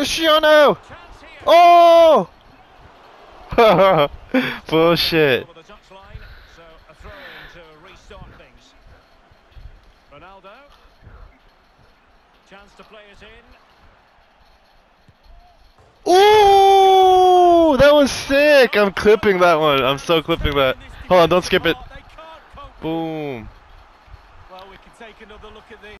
Cristiano! Chance here. Oh! Bullshit. Over the touchline, so a throw in to restart things. Ronaldo. Chance to play it in. Ooh! That was sick! I'm clipping that one. I'm so clipping that. Hold on, don't skip it. They can't cope with it. Boom. Well, we can take another look at this.